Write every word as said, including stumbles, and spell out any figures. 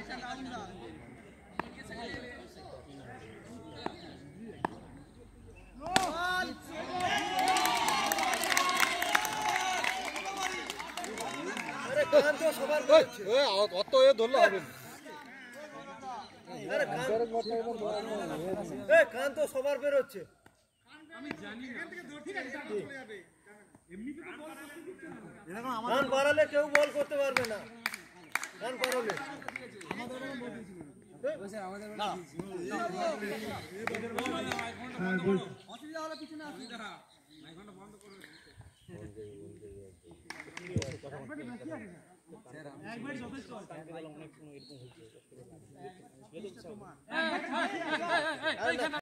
অত এ ধরলে হবে কান তো সবার বেরোচ্ছে কান বাড়ালে কেউ বল করতে পারবে না কান বাড়ালে অসুবিধা হলে পিছনে একবার যথেষ্ট